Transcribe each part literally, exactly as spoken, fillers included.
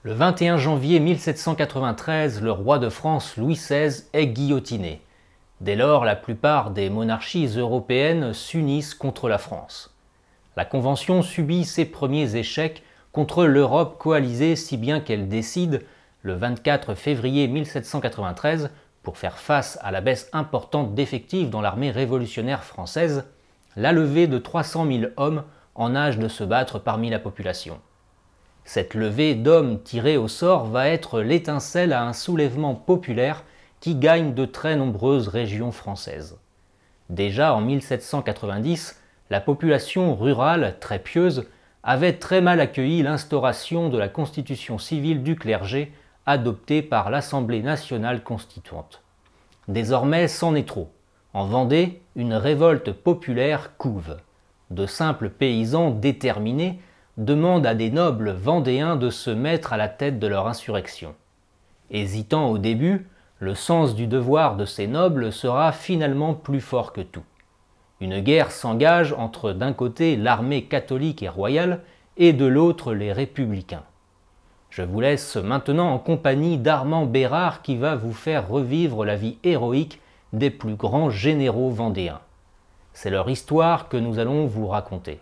Le vingt et un janvier mille sept cent quatre-vingt-treize, le roi de France Louis seize est guillotiné. Dès lors, la plupart des monarchies européennes s'unissent contre la France. La Convention subit ses premiers échecs contre l'Europe coalisée, si bien qu'elle décide, le vingt-quatre février mille sept cent quatre-vingt-treize, pour faire face à la baisse importante d'effectifs dans l'armée révolutionnaire française, la levée de trois cent mille hommes en âge de se battre parmi la population. Cette levée d'hommes tirés au sort va être l'étincelle à un soulèvement populaire qui gagne de très nombreuses régions françaises. Déjà en mille sept cent quatre-vingt-dix, la population rurale, très pieuse, avait très mal accueilli l'instauration de la constitution civile du clergé adoptée par l'Assemblée nationale constituante. Désormais, c'en est trop. En Vendée, une révolte populaire couve. De simples paysans déterminés demandent à des nobles vendéens de se mettre à la tête de leur insurrection. Hésitant au début, le sens du devoir de ces nobles sera finalement plus fort que tout. Une guerre s'engage entre d'un côté l'armée catholique et royale et de l'autre les républicains. Je vous laisse maintenant en compagnie d'Armand Bérard qui va vous faire revivre la vie héroïque des plus grands généraux vendéens. C'est leur histoire que nous allons vous raconter.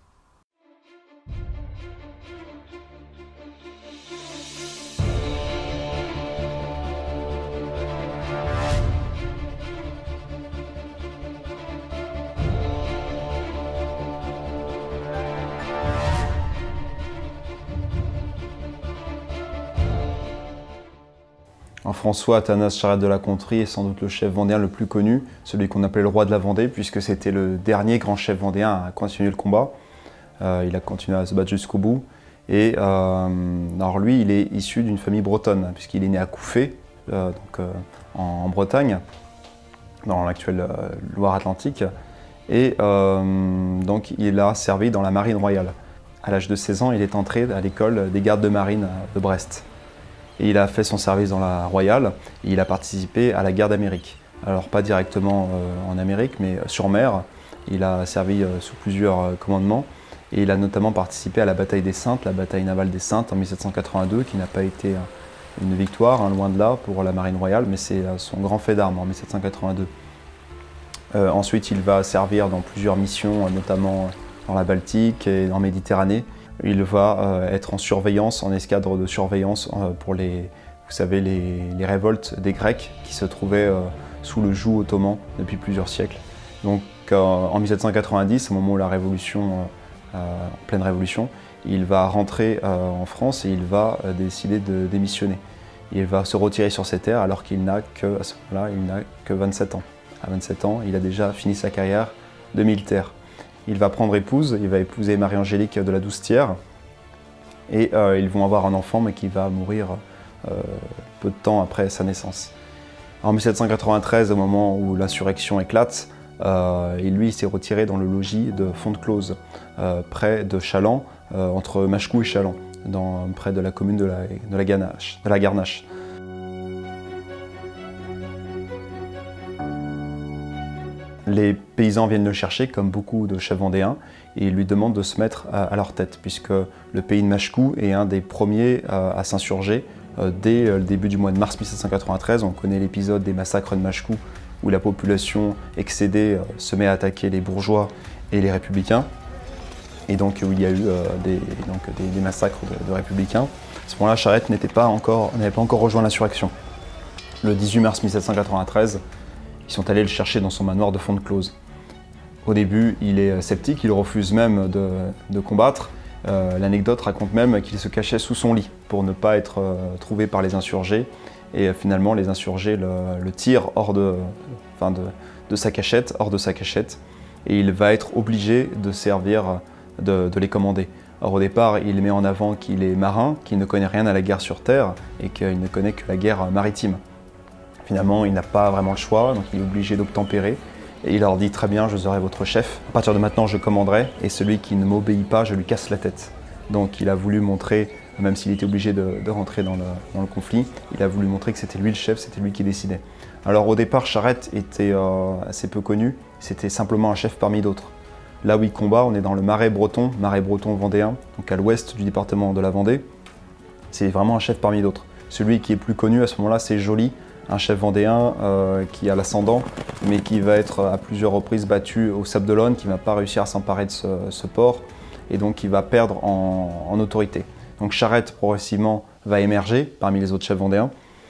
François Athanase Charette de la Contrie est sans doute le chef vendéen le plus connu, celui qu'on appelait le roi de la Vendée, puisque c'était le dernier grand chef vendéen à continuer le combat. Euh, il a continué à se battre jusqu'au bout. Et euh, alors lui, il est issu d'une famille bretonne, puisqu'il est né à Couffé, euh, donc, euh, en, en Bretagne, dans l'actuelle euh, Loire-Atlantique. Et euh, donc il a servi dans la marine royale. À l'âge de seize ans, il est entré à l'école des gardes de marine de Brest. Et il a fait son service dans la Royale et il a participé à la guerre d'Amérique. Alors pas directement euh, en Amérique, mais sur mer. Il a servi euh, sous plusieurs euh, commandements et il a notamment participé à la bataille des Saintes, la bataille navale des Saintes en mille sept cent quatre-vingt-deux, qui n'a pas été euh, une victoire, hein, loin de là, pour la marine royale, mais c'est euh, son grand fait d'armes en mille sept cent quatre-vingt-deux. Euh, ensuite, il va servir dans plusieurs missions, euh, notamment dans la Baltique et en Méditerranée. Il va euh, être en surveillance, en escadre de surveillance euh, pour les, vous savez, les, les révoltes des Grecs qui se trouvaient euh, sous le joug ottoman depuis plusieurs siècles. Donc euh, en mille sept cent quatre-vingt-dix, au moment où la révolution, euh, en pleine révolution, il va rentrer euh, en France et il va euh, décider de démissionner. Il va se retirer sur ses terres alors qu'il n'a que, à ce moment-là, il n'a que vingt-sept ans. À vingt-sept ans, il a déjà fini sa carrière de militaire. Il va prendre épouse, il va épouser Marie-Angélique de la Doucetière et euh, ils vont avoir un enfant mais qui va mourir euh, peu de temps après sa naissance. En mille sept cent quatre-vingt-treize, au moment où l'insurrection éclate, euh, et lui s'est retiré dans le logis de Fontclose, euh, près de Challans, euh, entre Machecou et Challans, dans, près de la commune de la, de la Garnache. De la Garnache. Les paysans viennent le chercher, comme beaucoup de chefs vendéens, et lui demandent de se mettre à leur tête, puisque le pays de Machecou est un des premiers à s'insurger dès le début du mois de mars mille sept cent quatre-vingt-treize. On connaît l'épisode des massacres de Machecou, où la population excédée se met à attaquer les bourgeois et les républicains, et donc où il y a eu des, donc, des, des massacres de, de républicains. À ce moment-là, Charette n'était pas encore, n'avait pas encore rejoint l'insurrection. Le dix-huit mars mille sept cent quatre-vingt-treize, ils sont allés le chercher dans son manoir de Fontclose. Au début, il est sceptique, il refuse même de, de combattre. Euh, L'anecdote raconte même qu'il se cachait sous son lit pour ne pas être euh, trouvé par les insurgés. Et euh, finalement, les insurgés le, le tirent hors de, enfin de, de sa cachette, hors de sa cachette. Et il va être obligé de servir, de, de les commander. Or, au départ, il met en avant qu'il est marin, qu'il ne connaît rien à la guerre sur terre et qu'il ne connaît que la guerre maritime. Finalement, il n'a pas vraiment le choix, donc il est obligé d'obtempérer. Et il leur dit « Très bien, je serai votre chef. À partir de maintenant, je commanderai, et celui qui ne m'obéit pas, je lui casse la tête. » Donc il a voulu montrer, même s'il était obligé de, de rentrer dans le, dans le conflit, il a voulu montrer que c'était lui le chef, c'était lui qui décidait. Alors au départ, Charette était euh, assez peu connu, c'était simplement un chef parmi d'autres. Là où il combat, on est dans le Marais breton, Marais breton vendéen, donc à l'ouest du département de la Vendée. c'est vraiment un chef parmi d'autres. Celui qui est plus connu à ce moment-là, c'est Joly, un chef vendéen euh, qui a l'ascendant, mais qui va être à plusieurs reprises battu au Sable d'Olonne, qui ne va pas réussir à s'emparer de ce, ce port, et donc qui va perdre en, en autorité. Donc Charette, progressivement, va émerger parmi les autres chefs vendéens.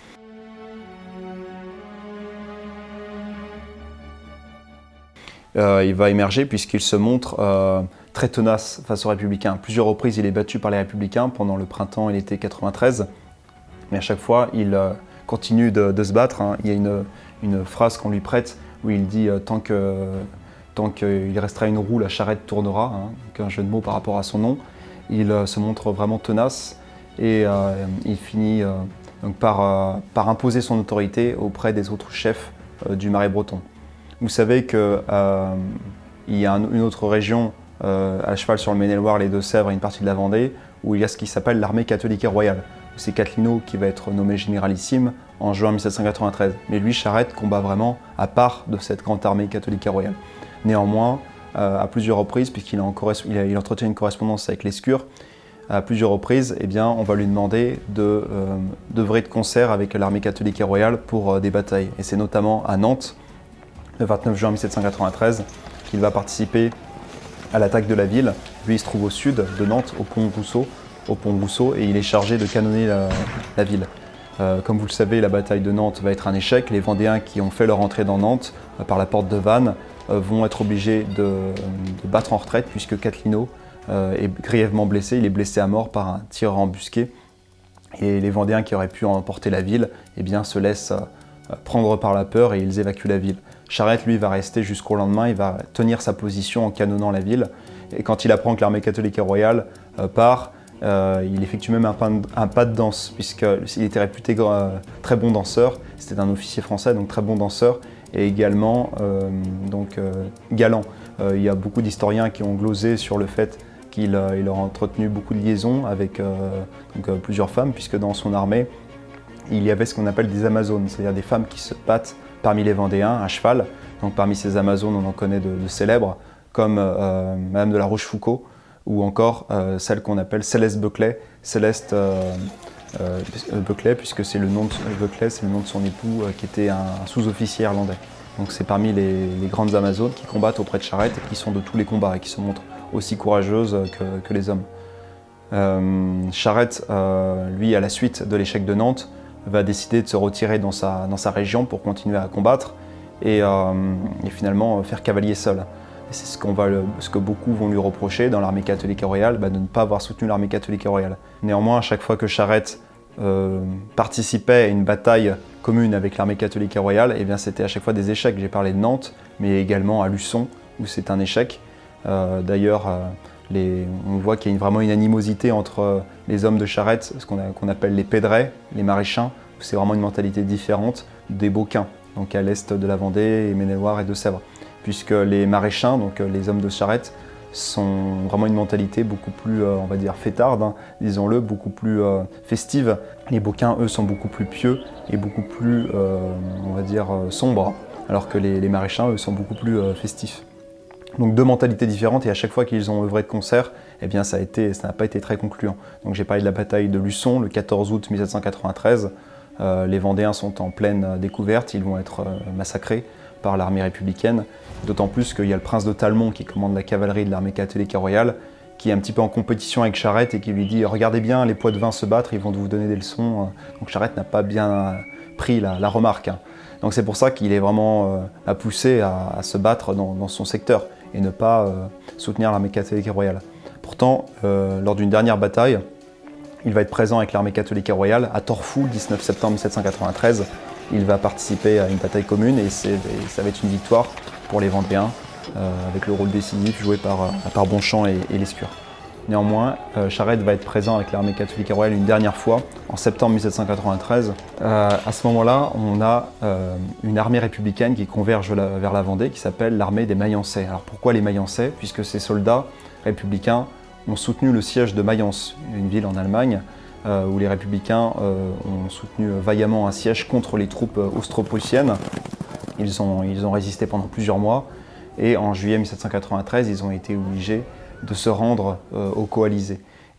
Euh, il va émerger puisqu'il se montre euh, très tenace face aux Républicains. À plusieurs reprises, il est battu par les Républicains pendant le printemps et l'été quatre-vingt-treize. Mais à chaque fois, il euh, continue de, de se battre. Hein. Il y a une, une phrase qu'on lui prête où il dit euh, « Tant que, tant qu'il restera une roue, la charrette tournera hein. », donc un jeu de mots par rapport à son nom. Il euh, se montre vraiment tenace et euh, il finit euh, donc par, euh, par imposer son autorité auprès des autres chefs euh, du Marais breton. Vous savez qu'il euh, y a un, une autre région euh, à cheval sur le Maine-et-Loire, les Deux-Sèvres et une partie de la Vendée, où il y a ce qui s'appelle l'armée catholique et royale. C'est Cathelineau qui va être nommé généralissime en juin mille sept cent quatre-vingt-treize. Mais lui, Charette, combat vraiment à part de cette grande armée catholique et royale. Néanmoins, euh, à plusieurs reprises, puisqu'il a il a, il entretient une correspondance avec l'Escure, à plusieurs reprises, eh bien, on va lui demander de euh, d'œuvrer de concert avec l'armée catholique et royale pour euh, des batailles. Et c'est notamment à Nantes, le vingt-neuf juin mille sept cent quatre-vingt-treize, qu'il va participer à l'attaque de la ville. Lui, il se trouve au sud de Nantes, au pont Rousseau, au pont Rousseau, et il est chargé de canonner la, la ville. Euh, comme vous le savez, la bataille de Nantes va être un échec. Les Vendéens qui ont fait leur entrée dans Nantes euh, par la porte de Vannes euh, vont être obligés de, de battre en retraite puisque Cathelineau euh, est grièvement blessé. Il est blessé à mort par un tireur embusqué. Et les Vendéens qui auraient pu emporter la ville eh bien, se laissent euh, prendre par la peur et ils évacuent la ville. Charette, lui, va rester jusqu'au lendemain, il va tenir sa position en canonnant la ville. Et quand il apprend que l'armée catholique et royale euh, part, euh, il effectue même un pas, de, un pas de danse, puisqu'il était réputé euh, très bon danseur. C'était un officier français, donc très bon danseur, et également euh, donc, euh, galant. Euh, il y a beaucoup d'historiens qui ont glosé sur le fait qu'il euh, il a entretenu beaucoup de liaisons avec euh, donc, euh, plusieurs femmes, puisque dans son armée, il y avait ce qu'on appelle des Amazones, c'est-à-dire des femmes qui se battent parmi les Vendéens à cheval. Donc parmi ces Amazones, on en connaît de, de célèbres, comme euh, Madame de la Rochefoucauld, ou encore euh, celle qu'on appelle Céleste Beuclay, Céleste euh, euh, Beuclay, puisque c'est le nom de Beuclay, c'est le nom de son époux euh, qui était un, un sous-officier irlandais. Donc c'est parmi les, les grandes Amazones qui combattent auprès de Charette et qui sont de tous les combats et qui se montrent aussi courageuses que, que les hommes. Euh, Charette, euh, lui, à la suite de l'échec de Nantes, va décider de se retirer dans sa, dans sa région pour continuer à combattre et, euh, et finalement faire cavalier seul. C'est ce, qu'on va le, ce que beaucoup vont lui reprocher dans l'armée catholique et royale, bah, de ne pas avoir soutenu l'armée catholique et royale. Néanmoins, à chaque fois que Charette euh, participait à une bataille commune avec l'armée catholique et royale, eh bien, c'était à chaque fois des échecs. J'ai parlé de Nantes, mais également à Luçon, où c'est un échec. Euh, D'ailleurs, euh, Les, on voit qu'il y a une, vraiment une animosité entre les hommes de Charette, ce qu'on qu'on appelle les Pédrais, les Maréchins, où c'est vraiment une mentalité différente des Beaucains, donc à l'est de la Vendée, et Maine-et-Loire et Deux-Sèvres. Puisque les Maréchins, donc les hommes de Charette, sont vraiment une mentalité beaucoup plus, euh, on va dire, fêtarde, hein, disons-le, beaucoup plus euh, festive. Les Beaucains, eux, sont beaucoup plus pieux et beaucoup plus, euh, on va dire, euh, sombres, alors que les, les Maréchins, eux, sont beaucoup plus euh, festifs. Donc deux mentalités différentes et à chaque fois qu'ils ont œuvré de concert, eh bien ça n'a pas été très concluant. Donc j'ai parlé de la bataille de Luçon le quatorze août mille sept cent quatre-vingt-treize. Euh, les Vendéens sont en pleine découverte, ils vont être euh, massacrés par l'armée républicaine. D'autant plus qu'il y a le prince de Talmont qui commande la cavalerie de l'armée catholique et royale, qui est un petit peu en compétition avec Charette et qui lui dit « Regardez bien les Poitevins se battre, ils vont vous donner des leçons ». Donc Charette n'a pas bien pris la, la remarque. Hein. Donc c'est pour ça qu'il est vraiment euh, poussé à, à se battre dans, dans son secteur et ne pas euh, soutenir l'armée catholique et royale. Pourtant, euh, lors d'une dernière bataille, il va être présent avec l'armée catholique et royale à Torfou, le dix-neuf septembre mille sept cent quatre-vingt-treize. Il va participer à une bataille commune et, et ça va être une victoire pour les Vendéens, euh, avec le rôle décisif joué par, euh, par Bonchamp et, et Lescure. Néanmoins, euh, Charette va être présent avec l'armée catholique et royale une dernière fois, en septembre mille sept cent quatre-vingt-treize. Euh, à ce moment-là, on a euh, une armée républicaine qui converge la, vers la Vendée, qui s'appelle l'armée des Mayençais. Alors pourquoi les Mayençais? Puisque ces soldats républicains ont soutenu le siège de Mayence, une ville en Allemagne, euh, où les républicains euh, ont soutenu vaillamment un siège contre les troupes austro-prussiennes. Ils ont, ils ont résisté pendant plusieurs mois, et en juillet mille sept cent quatre-vingt-treize, ils ont été obligés de se rendre euh, aux coalisés.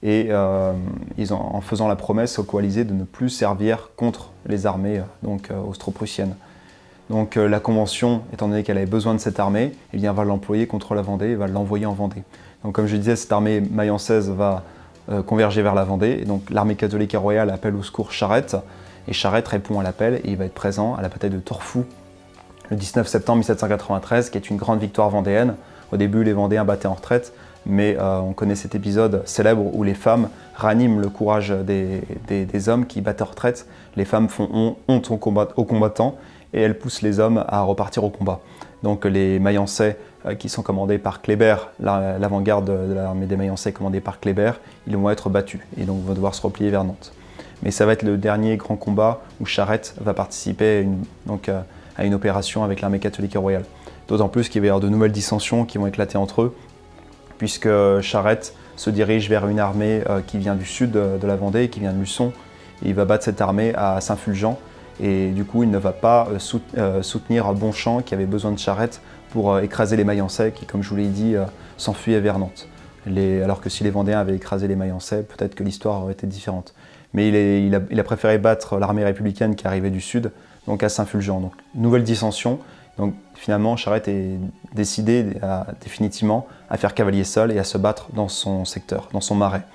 et euh, ils ont, en faisant la promesse aux coalisés de ne plus servir contre les armées donc, euh, austro-prussiennes. Donc euh, la Convention, étant donné qu'elle avait besoin de cette armée, eh bien, va l'employer contre la Vendée et va l'envoyer en Vendée. Donc comme je disais, cette armée mayençaise va euh, converger vers la Vendée, et donc l'armée catholique et royale appelle au secours Charette, et Charette répond à l'appel et il va être présent à la bataille de Torfou le dix-neuf septembre mille sept cent quatre-vingt-treize, qui est une grande victoire vendéenne. Au début, les Vendéens battaient en retraite, mais euh, on connaît cet épisode célèbre où les femmes raniment le courage des, des, des hommes qui battent en retraite. Les femmes font honte aux, combat, aux combattants et elles poussent les hommes à repartir au combat. Donc les Mayenzais euh, qui sont commandés par Kléber, l'avant-garde de l'armée des Mayenzais commandée par Kléber, ils vont être battus et donc vont devoir se replier vers Nantes. Mais ça va être le dernier grand combat où Charette va participer à une, donc, euh, à une opération avec l'armée catholique et royale. D'autant plus qu'il va y avoir de nouvelles dissensions qui vont éclater entre eux, puisque Charette se dirige vers une armée euh, qui vient du sud de, de la Vendée, qui vient de Luçon, et il va battre cette armée à Saint-Fulgent, et du coup il ne va pas euh, sout euh, soutenir Bonchamp qui avait besoin de Charette pour euh, écraser les Mayenzais qui, comme je vous l'ai dit, euh, s'enfuyaient vers Nantes. Les, alors que si les Vendéens avaient écrasé les Mayenzais, peut-être que l'histoire aurait été différente. Mais il, est, il, a, il a préféré battre l'armée républicaine qui arrivait du sud, donc à Saint-Fulgent. Donc nouvelle dissension. Donc finalement, Charette est décidé à, définitivement à faire cavalier seul et à se battre dans son secteur, dans son marais.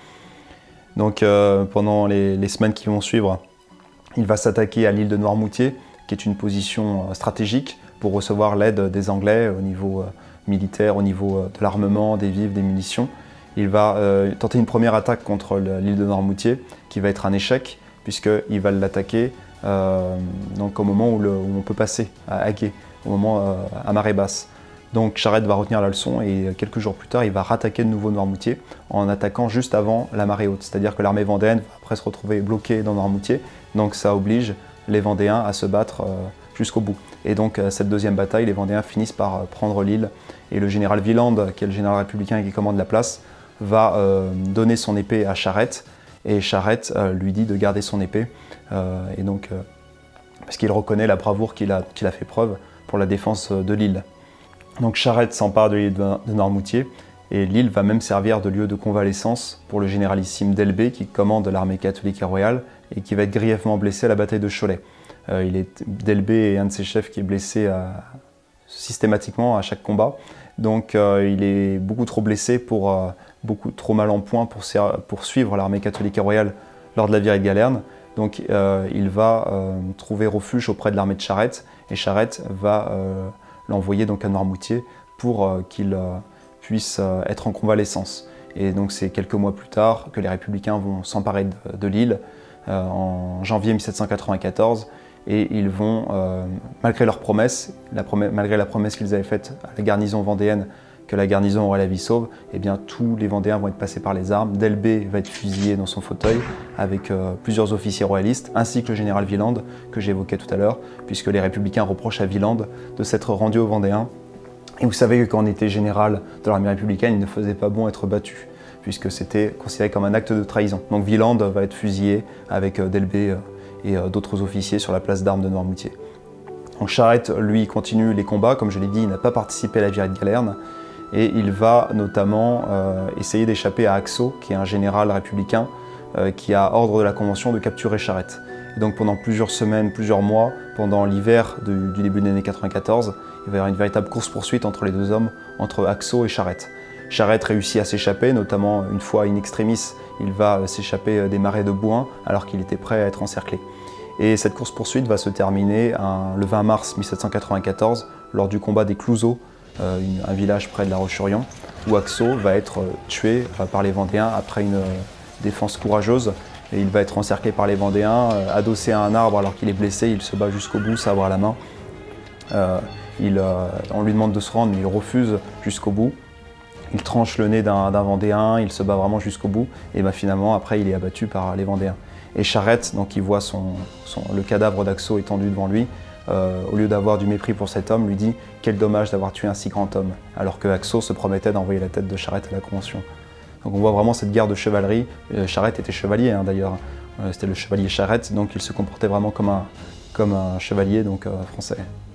Donc euh, pendant les, les semaines qui vont suivre, il va s'attaquer à l'île de Noirmoutier, qui est une position euh, stratégique pour recevoir l'aide des Anglais au niveau euh, militaire, au niveau euh, de l'armement, des vivres, des munitions. Il va euh, tenter une première attaque contre l'île de Noirmoutier, qui va être un échec, puisqu'il va l'attaquer euh, au moment où, le, où on peut passer à Aguet, au moment euh, à marée basse. Donc Charette va retenir la leçon et quelques jours plus tard, il va rattaquer de nouveau Noirmoutier en attaquant juste avant la marée haute. C'est-à-dire que l'armée vendéenne va après se retrouver bloquée dans Noirmoutier, donc ça oblige les Vendéens à se battre euh, jusqu'au bout. Et donc euh, cette deuxième bataille, les Vendéens finissent par euh, prendre l'île et le général Wieland, qui est le général républicain qui commande la place, va euh, donner son épée à Charette et Charette euh, lui dit de garder son épée euh, et donc euh, parce qu'il reconnaît la bravoure qu'il a, qu'il a fait preuve pour la défense de l'île. Donc Charette s'empare de l'île de Noirmoutier et l'île va même servir de lieu de convalescence pour le généralissime d'Elbée qui commande l'armée catholique et royale et qui va être grièvement blessé à la bataille de Cholet. Euh, il est d'Elbée est un de ses chefs qui est blessé à, systématiquement à chaque combat. Donc euh, il est beaucoup trop blessé pour euh, beaucoup trop mal en point pour, pour suivre l'armée catholique et royale lors de la virée de Galerne. Donc euh, il va euh, trouver refuge auprès de l'armée de Charette et Charette va euh, l'envoyer donc à Noirmoutier pour euh, qu'il euh, puisse euh, être en convalescence. Et donc c'est quelques mois plus tard que les Républicains vont s'emparer de, de l'île euh, en janvier mille sept cent quatre-vingt-quatorze et ils vont, euh, malgré leur promesse, la promesse malgré la promesse qu'ils avaient faite à la garnison vendéenne que la garnison aurait la vie sauve, eh bien tous les Vendéens vont être passés par les armes. D'Elbée va être fusillé dans son fauteuil avec euh, plusieurs officiers royalistes, ainsi que le général Wieland, que j'évoquais tout à l'heure, puisque les Républicains reprochent à Wieland de s'être rendu aux Vendéens. Et vous savez que quand on était général de l'armée républicaine, il ne faisait pas bon être battu, puisque c'était considéré comme un acte de trahison. Donc Wieland va être fusillé avec euh, d'Elbée euh, et euh, d'autres officiers sur la place d'armes de Noirmoutier. Donc Charette, lui, continue les combats. Comme je l'ai dit, il n'a pas participé à la virée de Galerne. Et il va notamment euh, essayer d'échapper à Axo, qui est un général républicain euh, qui a ordre de la Convention de capturer Charette. Et donc pendant plusieurs semaines, plusieurs mois, pendant l'hiver du, du début de l'année quatre-vingt-quatorze, il va y avoir une véritable course-poursuite entre les deux hommes, entre Axo et Charette. Charette réussit à s'échapper, notamment une fois in extremis, il va s'échapper des marais de Bouin alors qu'il était prêt à être encerclé. Et cette course-poursuite va se terminer un, le vingt mars mille sept cent quatre-vingt-quatorze lors du combat des Clouseaux, euh, une, un village près de La Roche-sur-Yon, où Axo va être tué euh, par les Vendéens après une euh, défense courageuse. Et il va être encerclé par les Vendéens, euh, adossé à un arbre alors qu'il est blessé, il se bat jusqu'au bout, sabre à la main. Euh, il, euh, on lui demande de se rendre, mais il refuse jusqu'au bout. Il tranche le nez d'un Vendéen, il se bat vraiment jusqu'au bout, et ben finalement, après, il est abattu par les Vendéens. Et Charette, donc, il voit son, son, le cadavre d'Axo étendu devant lui, euh, au lieu d'avoir du mépris pour cet homme, lui dit « Quel dommage d'avoir tué un si grand homme », alors que Axo se promettait d'envoyer la tête de Charette à la Convention. Donc on voit vraiment cette guerre de chevalerie. Euh, Charette était chevalier hein, d'ailleurs, euh, c'était le chevalier Charette, donc il se comportait vraiment comme un, comme un chevalier donc, euh, français.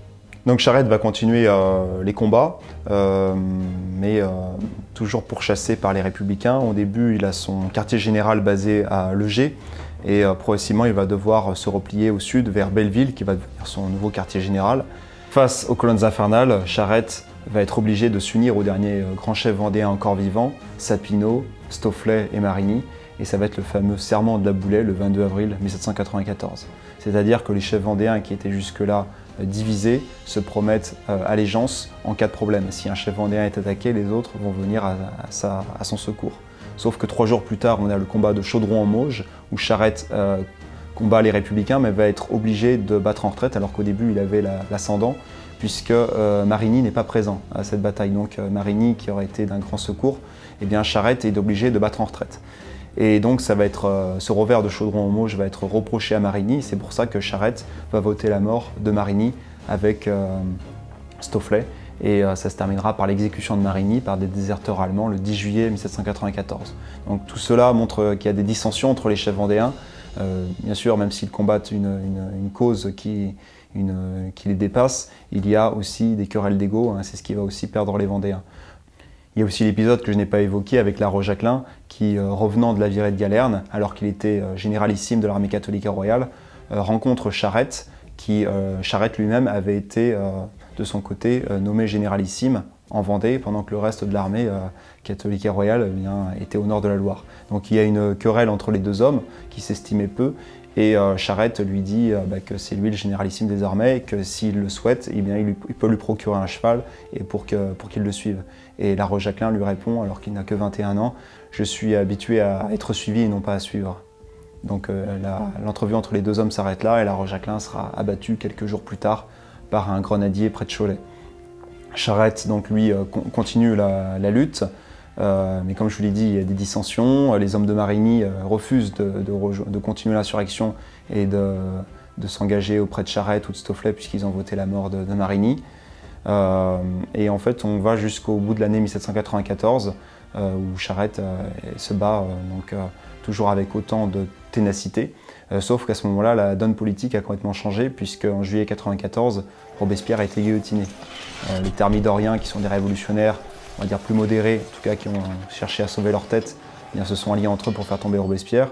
Donc Charette va continuer euh, les combats, euh, mais euh, toujours pourchassé par les Républicains. Au début, il a son quartier général basé à Legé, et euh, progressivement, il va devoir se replier au sud vers Belleville, qui va devenir son nouveau quartier général. Face aux colonnes infernales, Charette va être obligé de s'unir aux derniers grands chefs vendéens encore vivants, Sapineau, Stofflet et Marigny, et ça va être le fameux serment de la Boulaye le vingt-deux avril mille sept cent quatre-vingt-quatorze. C'est-à-dire que les chefs vendéens qui étaient jusque-là divisés se promettent euh, allégeance en cas de problème. Si un chef vendéen est attaqué, les autres vont venir à, à, sa, à son secours. Sauf que trois jours plus tard, on a le combat de Chaudron-en-Mauges, où Charette euh, combat les Républicains, mais va être obligé de battre en retraite, alors qu'au début, il avait l'ascendant, la, puisque euh, Marigny n'est pas présent à cette bataille. Donc euh, Marigny, qui aurait été d'un grand secours, eh bien Charette est obligé de battre en retraite. Et donc ça va être, euh, ce revers de Chaudron-en-Mauges va être reproché à Marigny. C'est pour ça que Charette va voter la mort de Marigny avec euh, Stofflet. Et euh, ça se terminera par l'exécution de Marigny par des déserteurs allemands le dix juillet mille sept cent quatre-vingt-quatorze. Donc tout cela montre qu'il y a des dissensions entre les chefs vendéens. Euh, bien sûr, même s'ils combattent une, une, une cause qui, une, qui les dépasse, il y a aussi des querelles d'ego. Hein, c'est ce qui va aussi perdre les Vendéens. Il y a aussi l'épisode que je n'ai pas évoqué avec La Roche-Jacquelin qui, euh, revenant de la virée de Galerne, alors qu'il était euh, généralissime de l'armée catholique et royale, euh, rencontre Charette, qui, euh, Charette lui-même avait été, euh, de son côté, euh, nommé généralissime en Vendée, pendant que le reste de l'armée euh, catholique et royale eh bien, était au nord de la Loire. Donc il y a une querelle entre les deux hommes qui s'estimaient peu, et euh, Charette lui dit euh, bah, que c'est lui le généralissime désormais, et que s'il le souhaite, eh bien, il, lui, il peut lui procurer un cheval et pour qu'il pour qu'il le suive. Et La Roche-Jacquelin lui répond, alors qu'il n'a que vingt et un ans, « Je suis habitué à être suivi et non pas à suivre ». Donc euh, l'entrevue entre les deux hommes s'arrête là, et La Roche-Jacquelin sera abattu quelques jours plus tard par un grenadier près de Cholet. Charette, donc, lui, euh, continue la, la lutte, euh, mais comme je vous l'ai dit, il y a des dissensions. Les hommes de Marigny euh, refusent de, de, de continuer l'insurrection et de, de s'engager auprès de Charette ou de Stofflet, puisqu'ils ont voté la mort de, de Marigny. Euh, et en fait, on va jusqu'au bout de l'année mille sept cent quatre-vingt-quatorze, euh, où Charette euh, se bat, euh, donc, euh, toujours avec autant de ténacité. Euh, sauf qu'à ce moment-là, la donne politique a complètement changé, puisqu'en juillet mille neuf cent quatre-vingt-quatorze, Robespierre a été guillotiné. Euh, les thermidoriens, qui sont des révolutionnaires, on va dire plus modérés, en tout cas qui ont cherché à sauver leur tête, eh bien, se sont alliés entre eux pour faire tomber Robespierre,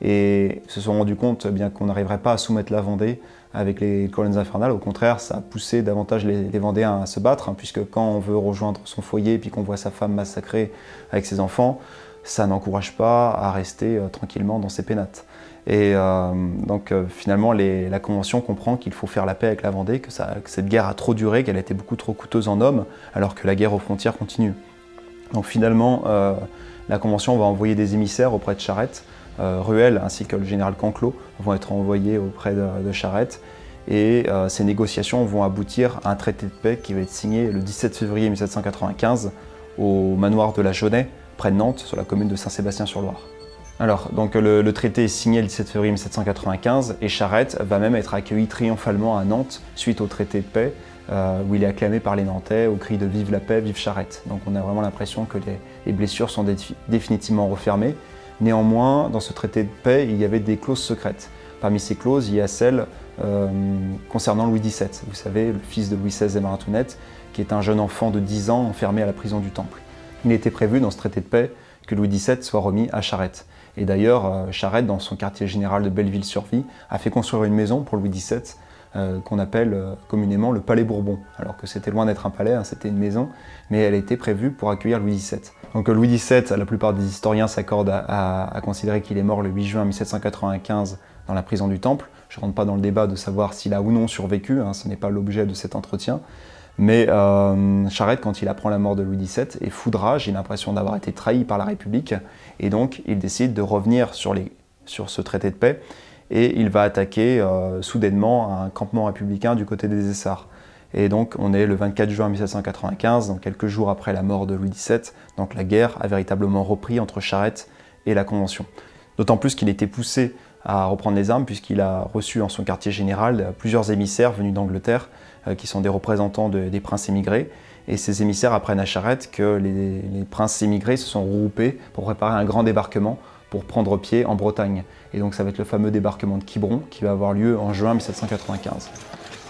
et se sont rendus compte eh bien qu'on n'arriverait pas à soumettre la Vendée avec les colonnes infernales. Au contraire, ça a poussé davantage les, les Vendéens à se battre, hein, puisque quand on veut rejoindre son foyer et puis qu'on voit sa femme massacrée avec ses enfants, ça n'encourage pas à rester euh, tranquillement dans ses pénates. Et euh, donc euh, finalement, les, la Convention comprend qu'il faut faire la paix avec la Vendée, que, ça, que cette guerre a trop duré, qu'elle a été beaucoup trop coûteuse en hommes, alors que la guerre aux frontières continue. Donc finalement, euh, la Convention va envoyer des émissaires auprès de Charette. Euh, Ruel ainsi que le général Canclos vont être envoyés auprès de, de Charette. Et euh, ces négociations vont aboutir à un traité de paix qui va être signé le dix-sept février mille sept cent quatre-vingt-quinze au manoir de la Jaunet, près de Nantes, sur la commune de Saint-Sébastien-sur-Loire. Alors, donc le, le traité est signé le dix-sept février mille sept cent quatre-vingt-quinze et Charette va même être accueilli triomphalement à Nantes suite au traité de paix, euh, où il est acclamé par les Nantais au cri de « Vive la paix, vive Charette ». Donc on a vraiment l'impression que les, les blessures sont dé définitivement refermées. Néanmoins, dans ce traité de paix, il y avait des clauses secrètes. Parmi ces clauses, il y a celle euh, concernant Louis dix-sept. Vous savez, le fils de Louis seize et Marie-Antoinette, qui est un jeune enfant de dix ans enfermé à la prison du Temple. Il était prévu dans ce traité de paix que Louis dix-sept soit remis à Charette. Et d'ailleurs, euh, Charette, dans son quartier général de Belleville-sur-Vie, a fait construire une maison pour Louis dix-sept euh, qu'on appelle euh, communément le Palais Bourbon. Alors que c'était loin d'être un palais, hein, c'était une maison, mais elle a été prévue pour accueillir Louis dix-sept. Donc Louis dix-sept, la plupart des historiens s'accordent à, à, à considérer qu'il est mort le huit juin mille sept cent quatre-vingt-quinze dans la prison du Temple. Je ne rentre pas dans le débat de savoir s'il a ou non survécu, hein, ce n'est pas l'objet de cet entretien. Mais euh, Charette, quand il apprend la mort de Louis dix-sept, est fou de rage, il a l'impression d'avoir été trahi par la République, et donc il décide de revenir sur, les, sur ce traité de paix, et il va attaquer euh, soudainement un campement républicain du côté des Essarts. Et donc on est le vingt-quatre juin mille sept cent quatre-vingt-quinze, donc quelques jours après la mort de Louis dix-sept, donc la guerre a véritablement repris entre Charette et la Convention. D'autant plus qu'il était poussé à reprendre les armes, puisqu'il a reçu en son quartier général plusieurs émissaires venus d'Angleterre, euh, qui sont des représentants de, des princes émigrés. Et ces émissaires apprennent à Charette que les, les princes émigrés se sont regroupés pour préparer un grand débarquement pour prendre pied en Bretagne. Et donc ça va être le fameux débarquement de Quiberon qui va avoir lieu en juin mille sept cent quatre-vingt-quinze.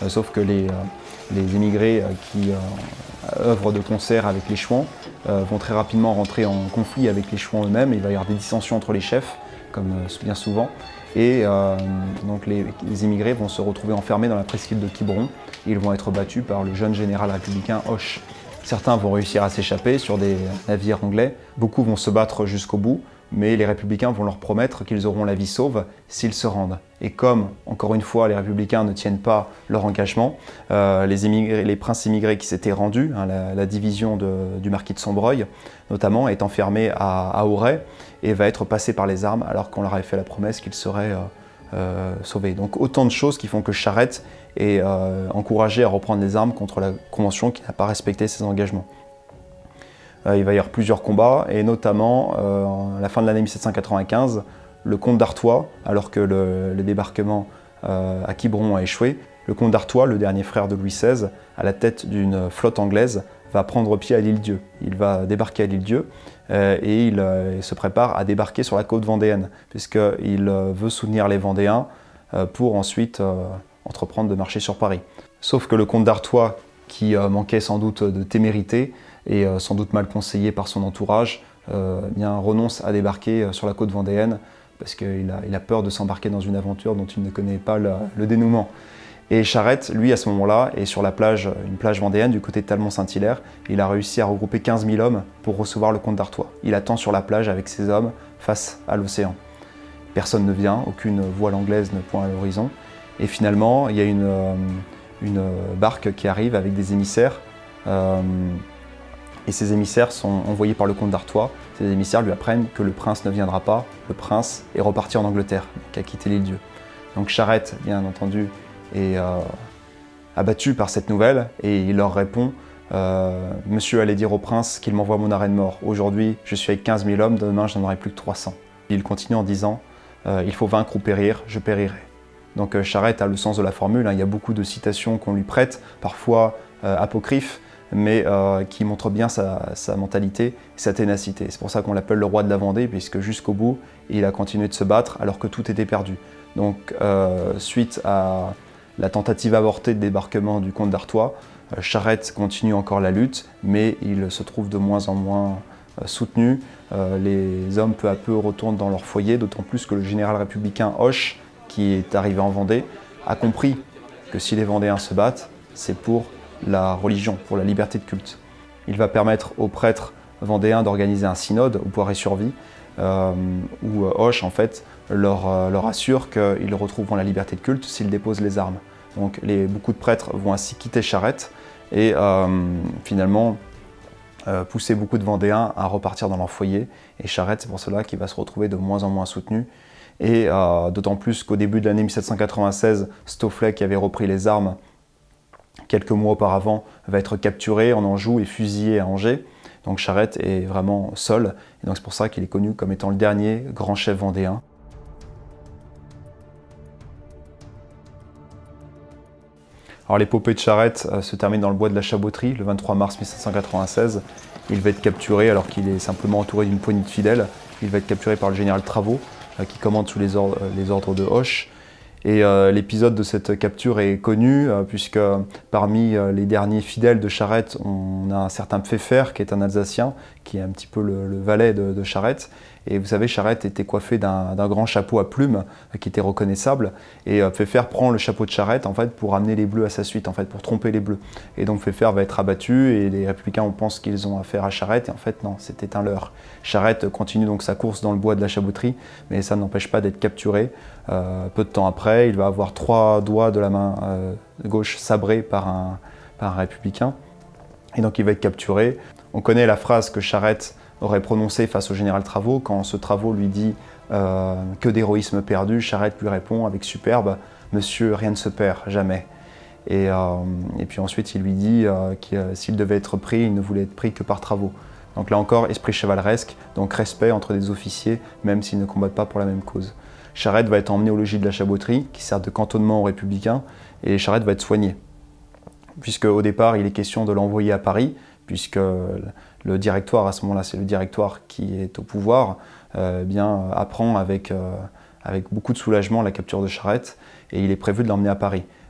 euh, sauf que les, euh, les émigrés euh, qui euh, œuvrent de concert avec les Chouans euh, vont très rapidement rentrer en conflit avec les Chouans eux-mêmes. Il va y avoir des dissensions entre les chefs, comme euh, bien souvent, et euh, donc les, les émigrés vont se retrouver enfermés dans la presqu'île de Quiberon. Ils vont être battus par le jeune général républicain Hoche. Certains vont réussir à s'échapper sur des navires anglais, beaucoup vont se battre jusqu'au bout, mais les républicains vont leur promettre qu'ils auront la vie sauve s'ils se rendent. Et comme, encore une fois, les républicains ne tiennent pas leur engagement, euh, les, émigrés, les princes émigrés qui s'étaient rendus, hein, la, la division de, du marquis de Sombreuil notamment, est enfermée à, à Auray et va être passée par les armes alors qu'on leur avait fait la promesse qu'ils seraient euh, euh, sauvés. Donc autant de choses qui font que Charette est euh, encouragé à reprendre les armes contre la Convention qui n'a pas respecté ses engagements. Euh, il va y avoir plusieurs combats, et notamment euh, à la fin de l'année mille sept cent quatre-vingt-quinze, le comte d'Artois, alors que le, le débarquement euh, à Quiberon a échoué, le comte d'Artois, le dernier frère de Louis seize, à la tête d'une flotte anglaise, va prendre pied à l'île-Dieu. Il va débarquer à l'île-Dieu euh, et il, euh, il se prépare à débarquer sur la côte vendéenne, puisqu'il euh, veut soutenir les Vendéens euh, pour ensuite euh, entreprendre de marcher sur Paris. Sauf que le comte d'Artois, qui euh, manquait sans doute de témérité et euh, sans doute mal conseillé par son entourage, euh, bien, renonce à débarquer sur la côte vendéenne parce qu'il a, il a peur de s'embarquer dans une aventure dont il ne connaît pas le, le dénouement. Et Charette, lui, à ce moment-là, est sur la plage, une plage vendéenne du côté de Talmont-Saint-Hilaire. Il a réussi à regrouper quinze mille hommes pour recevoir le comte d'Artois. Il attend sur la plage avec ses hommes face à l'océan. Personne ne vient, aucune voile anglaise ne pointe à l'horizon. Et finalement, il y a une, euh, une barque qui arrive avec des émissaires. Euh, et ces émissaires sont envoyés par le comte d'Artois. Ces émissaires lui apprennent que le prince ne viendra pas. Le prince est reparti en Angleterre, qui a quitté l'île-Dieu. Donc Charette, bien entendu, est euh, abattu par cette nouvelle et il leur répond euh, « Monsieur allait dire au prince qu'il m'envoie mon arrêt de mort. Aujourd'hui, je suis avec quinze mille hommes, demain, je n'en aurai plus que trois cents. » Il continue en disant euh, « Il faut vaincre ou périr, je périrai. » Donc euh, Charette a le sens de la formule, hein. Il y a beaucoup de citations qu'on lui prête, parfois euh, apocryphes, mais euh, qui montrent bien sa, sa mentalité et sa ténacité. C'est pour ça qu'on l'appelle le roi de la Vendée, puisque jusqu'au bout, il a continué de se battre alors que tout était perdu. Donc euh, suite à la tentative avortée de débarquement du comte d'Artois, euh, Charette continue encore la lutte, mais il se trouve de moins en moins euh, soutenu. Euh, les hommes peu à peu retournent dans leur foyer, d'autant plus que le général républicain Hoche, qui est arrivé en Vendée, a compris que si les Vendéens se battent, c'est pour la religion, pour la liberté de culte. Il va permettre aux prêtres vendéens d'organiser un synode au Poiré-sur-Vie, euh, où Hoche en fait leur, euh, leur assure qu'ils retrouveront la liberté de culte s'ils déposent les armes. Donc les, beaucoup de prêtres vont ainsi quitter Charette et euh, finalement euh, pousser beaucoup de Vendéens à repartir dans leur foyer. Et Charette, c'est pour cela qu'il va se retrouver de moins en moins soutenu. Et euh, d'autant plus qu'au début de l'année mille sept cent quatre-vingt-seize, Stofflet, qui avait repris les armes quelques mois auparavant, va être capturé en Anjou et fusillé à Angers. Donc Charette est vraiment seul, et donc c'est pour ça qu'il est connu comme étant le dernier grand chef vendéen. Alors l'épopée de Charette euh, se termine dans le bois de la Chaboterie le vingt-trois mars mille sept cent quatre-vingt-seize. Il va être capturé alors qu'il est simplement entouré d'une poignée de fidèles. Il va être capturé par le général Travot, euh, qui commande sous les ordres, euh, les ordres de Hoche. Et euh, l'épisode de cette capture est connu, euh, puisque parmi euh, les derniers fidèles de Charette, on a un certain Pfeffer, qui est un Alsacien, qui est un petit peu le, le valet de, de Charette. Et vous savez, Charette était coiffé d'un grand chapeau à plumes, euh, qui était reconnaissable. Et euh, Pfeffer prend le chapeau de Charette en fait, pour amener les Bleus à sa suite, en fait, pour tromper les Bleus. Et donc Pfeffer va être abattu, et les Républicains pensent qu'ils ont affaire à Charette, et en fait non, c'était un leurre. Charette continue donc sa course dans le bois de la Chaboterie, mais ça n'empêche pas d'être capturé. Euh, peu de temps après, il va avoir trois doigts de la main euh, gauche sabrés par un, par un républicain. Et donc il va être capturé. On connaît la phrase que Charette aurait prononcée face au général Travot. Quand ce Travot lui dit euh, « Que d'héroïsme perdu », Charette lui répond avec superbe « Monsieur, rien ne se perd, jamais ». Et, euh, et puis ensuite il lui dit euh, que euh, s'il devait être pris, il ne voulait être pris que par Travot. Donc là encore, esprit chevaleresque, donc respect entre des officiers, même s'ils ne combattent pas pour la même cause. Charette va être emmené au logis de la Chaboterie, qui sert de cantonnement aux Républicains, et Charette va être soigné. Puisque au départ, il est question de l'envoyer à Paris, puisque le directoire, à ce moment-là, c'est le directoire qui est au pouvoir, euh, bien, apprend avec, euh, avec beaucoup de soulagement la capture de Charette, et il est prévu de l'emmener à Paris.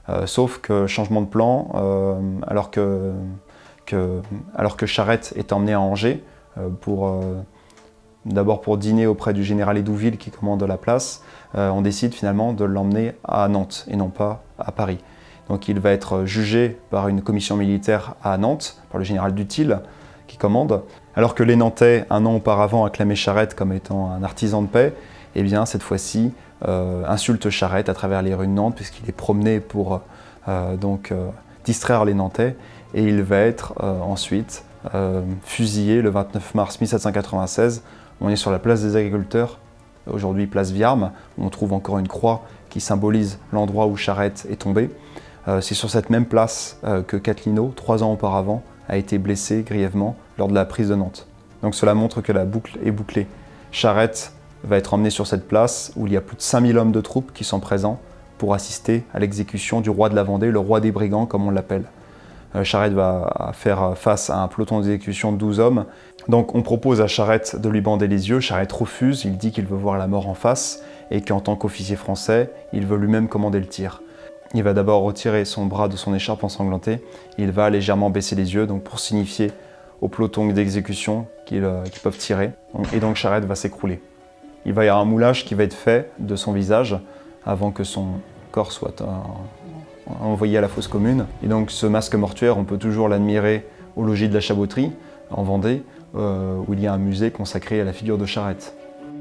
Euh, sauf que changement de plan, euh, alors, que, que, alors que Charette est emmené à Angers, euh, pour, euh, d'abord pour dîner auprès du général Hédouville qui commande la place, euh, on décide finalement de l'emmener à Nantes et non pas à Paris. Donc il va être jugé par une commission militaire à Nantes, par le général Duthil qui commande, alors que les Nantais, un an auparavant, acclamaient Charette comme étant un artisan de paix, et bien cette fois-ci, euh, insulte Charette à travers les rues de Nantes, puisqu'il est promené pour euh, donc, euh, distraire les Nantais, et il va être euh, ensuite euh, fusillé le vingt-neuf mars mille sept cent quatre-vingt-seize. On est sur la place des agriculteurs, aujourd'hui place Viarme, où on trouve encore une croix qui symbolise l'endroit où Charette est tombé. Euh, C'est sur cette même place euh, que Catlino, trois ans auparavant, a été blessé grièvement lors de la prise de Nantes. Donc cela montre que la boucle est bouclée. Charette va être emmené sur cette place où il y a plus de cinq mille hommes de troupes qui sont présents pour assister à l'exécution du roi de la Vendée, le roi des brigands comme on l'appelle. Euh, Charette va faire face à un peloton d'exécution de douze hommes. Donc on propose à Charette de lui bander les yeux. Charette refuse, il dit qu'il veut voir la mort en face et qu'en tant qu'officier français, il veut lui-même commander le tir. Il va d'abord retirer son bras de son écharpe ensanglantée. Il va légèrement baisser les yeux donc pour signifier au peloton d'exécution qu'ils euh, qu'ils peuvent tirer. Et donc Charette va s'écrouler. Il va y avoir un moulage qui va être fait de son visage avant que son corps soit euh, envoyé à la fosse commune. Et donc ce masque mortuaire, on peut toujours l'admirer au logis de la Chaboterie, en Vendée, euh, où il y a un musée consacré à la figure de Charette.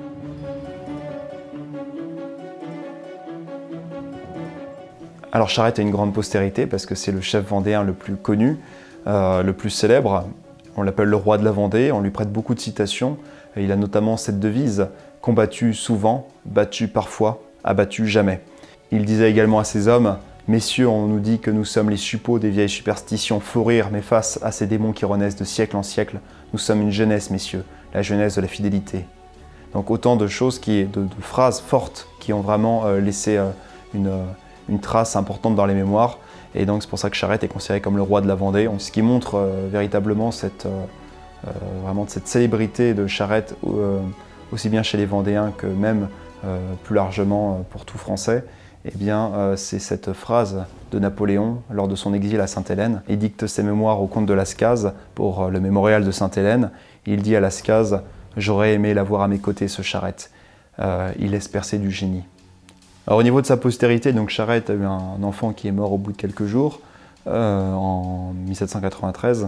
Alors Charette a une grande postérité parce que c'est le chef vendéen le plus connu, euh, le plus célèbre. On l'appelle le roi de la Vendée, on lui prête beaucoup de citations. Il a notamment cette devise « combattu souvent, battu parfois, abattu jamais ». Il disait également à ses hommes « Messieurs, on nous dit que nous sommes les suppôts des vieilles superstitions, faut rire, mais face à ces démons qui renaissent de siècle en siècle, nous sommes une jeunesse, messieurs, la jeunesse de la fidélité ». Donc autant de choses, qui, de, de phrases fortes qui ont vraiment euh, laissé euh, une... Euh, une trace importante dans les mémoires, et donc c'est pour ça que Charette est considéré comme le roi de la Vendée, ce qui montre euh, véritablement cette, euh, vraiment cette célébrité de Charette, euh, aussi bien chez les Vendéens que même euh, plus largement pour tout Français. Eh bien, euh, c'est cette phrase de Napoléon lors de son exil à Sainte-Hélène. Il dicte ses mémoires au comte de Lascaz pour le mémorial de Sainte-Hélène. Il dit à Lascaz « J'aurais aimé l'avoir à mes côtés, ce Charette. Euh, il laisse percer du génie ». Alors, au niveau de sa postérité, donc Charette a eu un enfant qui est mort au bout de quelques jours, euh, en mille sept cent quatre-vingt-treize.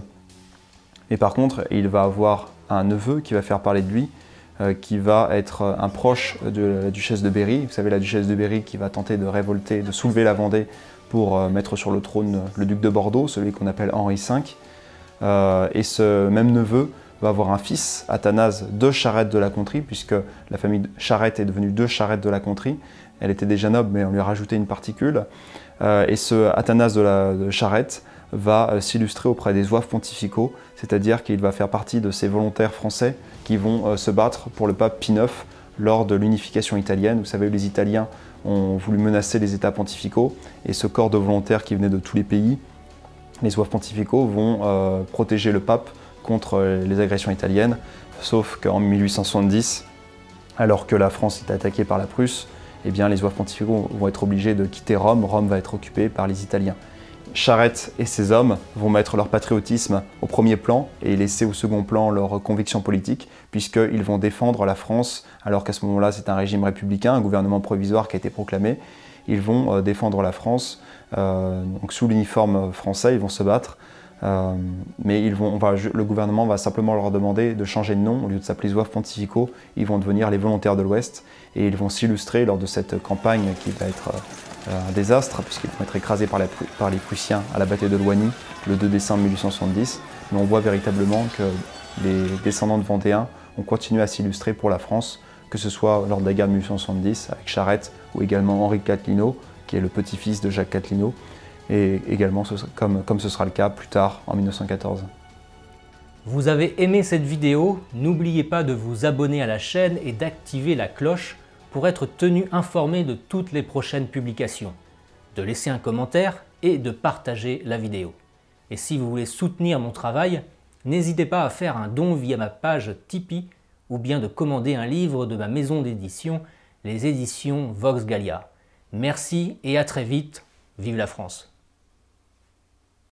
Mais par contre, il va avoir un neveu qui va faire parler de lui, euh, qui va être un proche de la duchesse de Berry. Vous savez, la duchesse de Berry qui va tenter de révolter, de soulever la Vendée pour euh, mettre sur le trône le duc de Bordeaux, celui qu'on appelle Henri cinq. Euh, et ce même neveu va avoir un fils, Athanase de Charette de la Contrie, puisque la famille Charette est devenue de Charette de la Contrie. Elle était déjà noble, mais on lui a rajouté une particule. Euh, et ce Athanase de, la, de Charette va euh, s'illustrer auprès des zouaves pontificaux, c'est-à-dire qu'il va faire partie de ces volontaires français qui vont euh, se battre pour le pape Pie neuf lors de l'unification italienne. Vous savez, les Italiens ont voulu menacer les États pontificaux, et ce corps de volontaires qui venait de tous les pays, les zouaves pontificaux, vont euh, protéger le pape contre euh, les agressions italiennes, sauf qu'en mille huit cent soixante-dix, alors que la France est attaquée par la Prusse, eh bien, les zouaves pontificaux vont être obligés de quitter Rome. Rome va être occupée par les Italiens. Charette et ses hommes vont mettre leur patriotisme au premier plan et laisser au second plan leurs convictions politiques, puisqu'ils vont défendre la France, alors qu'à ce moment-là, c'est un régime républicain, un gouvernement provisoire qui a été proclamé. Ils vont défendre la France, euh, donc sous l'uniforme français, ils vont se battre. Euh, mais ils vont, on va, le gouvernement va simplement leur demander de changer de nom. Au lieu de s'appeler zouaves pontificaux, ils vont devenir les volontaires de l'Ouest, et ils vont s'illustrer lors de cette campagne qui va être euh, un désastre, puisqu'ils vont être écrasés par, la, par les Prussiens à la bataille de Loigny le deux décembre mille huit cent soixante-dix. Mais on voit véritablement que les descendants de Vendéens ont continué à s'illustrer pour la France, que ce soit lors de la guerre de mille huit cent soixante-dix avec Charette, ou également Henri Catlino, qui est le petit-fils de Jacques Catlino, et également comme, comme ce sera le cas plus tard en mille neuf cent quatorze. Vous avez aimé cette vidéo? N'oubliez pas de vous abonner à la chaîne et d'activer la cloche pour être tenu informé de toutes les prochaines publications, de laisser un commentaire et de partager la vidéo. Et si vous voulez soutenir mon travail, n'hésitez pas à faire un don via ma page Tipeee ou bien de commander un livre de ma maison d'édition, les éditions Vox Gallia. Merci et à très vite Vive la France!